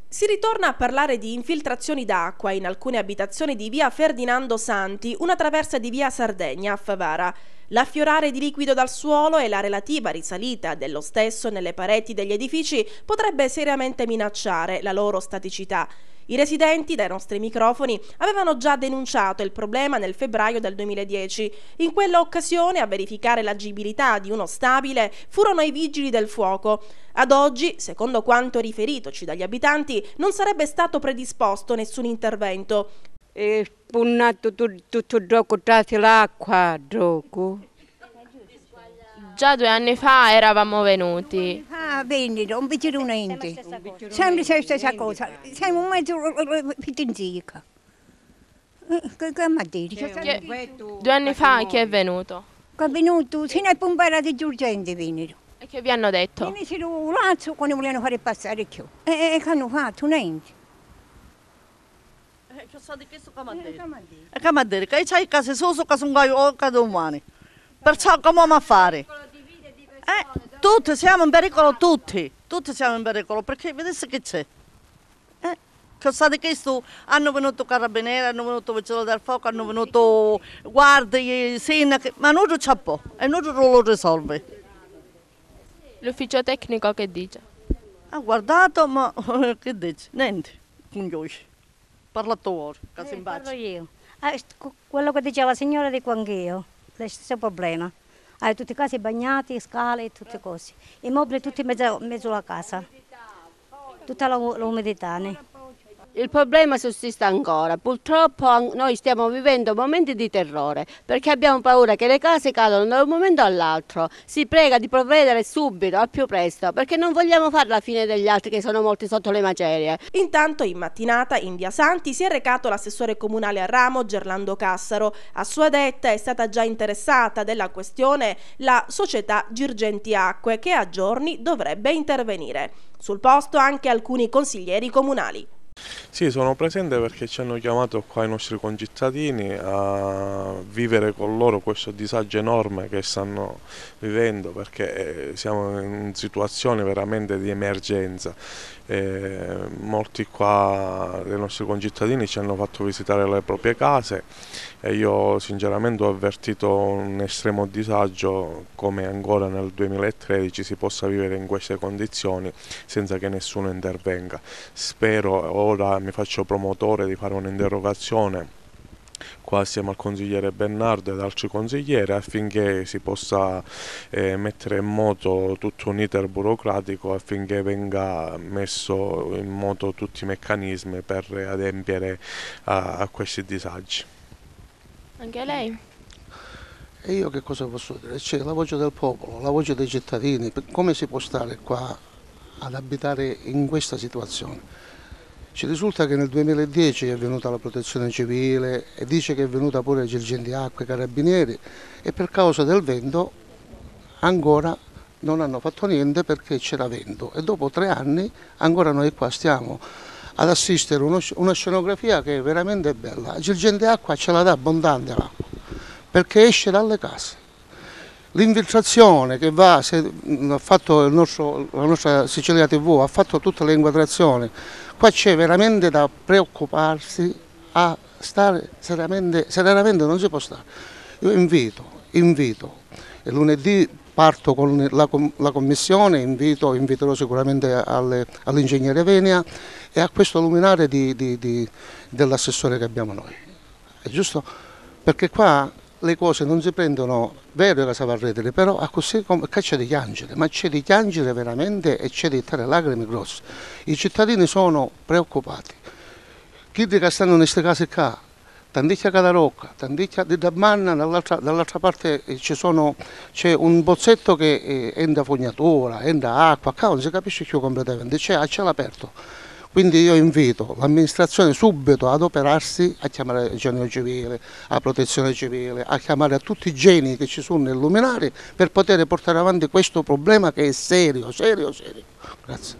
Si ritorna a parlare di infiltrazioni d'acqua in alcune abitazioni di via Ferdinando Santi, una traversa di via Sardegna a Favara. L'affiorare di liquido dal suolo e la relativa risalita dello stesso nelle pareti degli edifici potrebbe seriamente minacciare la loro staticità. I residenti, dai nostri microfoni, avevano già denunciato il problema nel febbraio del 2010. In quella occasione, a verificare l'agibilità di uno stabile furono i vigili del fuoco. Ad oggi, secondo quanto riferitoci dagli abitanti, non sarebbe stato predisposto nessun intervento. È spunnato tutto gioco, trasi l'acqua, gioco. Già 2 anni fa eravamo venuti. Ah, vedi, non vedo niente. Sempre la stessa cosa. Siamo un mezzo fittenzicca. Che mi ha detto? 2 anni fa chi è venuto? Che è venuto, se ne è pompata di urgente venuto. E che vi hanno detto? Mi si un lazzo quando volevano fare passare più. E che hanno fatto? Niente. Che sa di questo che mi ha detto? Che c'hai il caso solo che sono qua domani. Perciò come a fare? Tutti siamo in pericolo, tutti siamo in pericolo, perché vedete che c'è. Che sa di questo hanno venuto carabinieri, hanno venuto vigili del fuoco, hanno venuto guardie, sindaci, ma non c'è po' e non lo risolve. L'ufficio tecnico che dice? Ha guardato, ma che dice? Niente, conosci. Parlato ora, che si Parlo io. Quello che diceva la signora di Quanghio, lo stesso problema. Hai tutti i casi bagnati, scale e tutte cose. I mobili tutti in mezzo alla casa. Tutta l'umidità. Il problema sussiste ancora, purtroppo noi stiamo vivendo momenti di terrore perché abbiamo paura che le case cadano da un momento all'altro. Si prega di provvedere subito, al più presto, perché non vogliamo fare la fine degli altri che sono morti sotto le macerie. Intanto in mattinata in via Santi si è recato l'assessore comunale a Ramo Gerlando Cassaro. A sua detta è stata già interessata della questione la società Girgenti Acque che a giorni dovrebbe intervenire. Sul posto anche alcuni consiglieri comunali. Sì, sono presente perché ci hanno chiamato qua i nostri concittadini a vivere con loro questo disagio enorme che stanno vivendo, perché siamo in situazione veramente di emergenza. Molti qua dei nostri concittadini ci hanno fatto visitare le proprie case e io sinceramente ho avvertito un estremo disagio come ancora nel 2013 si possa vivere in queste condizioni senza che nessuno intervenga. Spero, ora mi faccio promotore di fare un'interrogazione qua assieme al consigliere Bernardo ed altri consiglieri affinché si possa mettere in moto tutto un iter burocratico affinché venga messo in moto tutti i meccanismi per adempiere a questi disagi. Anche lei? E io che cosa posso dire? C'è la voce del popolo, la voce dei cittadini, come si può stare qua ad abitare in questa situazione? Ci risulta che nel 2010 è venuta la protezione civile e dice che è venuta pure Girgenti Acque, Carabinieri e per causa del vento ancora non hanno fatto niente perché c'era vento e dopo 3 anni ancora noi qua stiamo ad assistere a una scenografia che è veramente bella. Girgenti Acqua ce la dà abbondante l'acqua perché esce dalle case. L'infiltrazione che va, ha fatto la nostra Sicilia TV, ha fatto tutte le inquadrazioni, qua c'è veramente da preoccuparsi a stare serenamente non si può stare. Io invito, e lunedì parto con la commissione, inviterò sicuramente all'ingegnere Venia e a questo luminare dell'assessore che abbiamo noi. È giusto? Perché qua le cose non si prendono, vero che si va a redere, però a così come c'è di piangere, ma c'è di piangere veramente e c'è di fare lacrime grosse. I cittadini sono preoccupati. Chi che stanno in queste case qua, tanticchia Cadarocca, tanticchia di Dabmanna, dall'altra parte c'è un pozzetto che entra fognatura, entra acqua, qua non si capisce più completamente, c'è a cielo aperto. Quindi io invito l'amministrazione subito ad operarsi, a chiamare il genio civile, la protezione civile, a chiamare a tutti i geni che ci sono nel luminare per poter portare avanti questo problema che è serio. Grazie.